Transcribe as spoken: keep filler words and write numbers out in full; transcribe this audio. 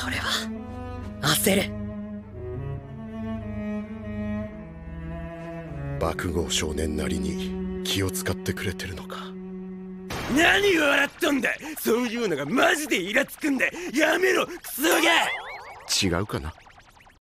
それは焦る。 爆豪少年なりに気を使ってくれてるのか。 何笑っとんだ。そういうのがマジでイラつくんだ。やめろクソが。 違うかな。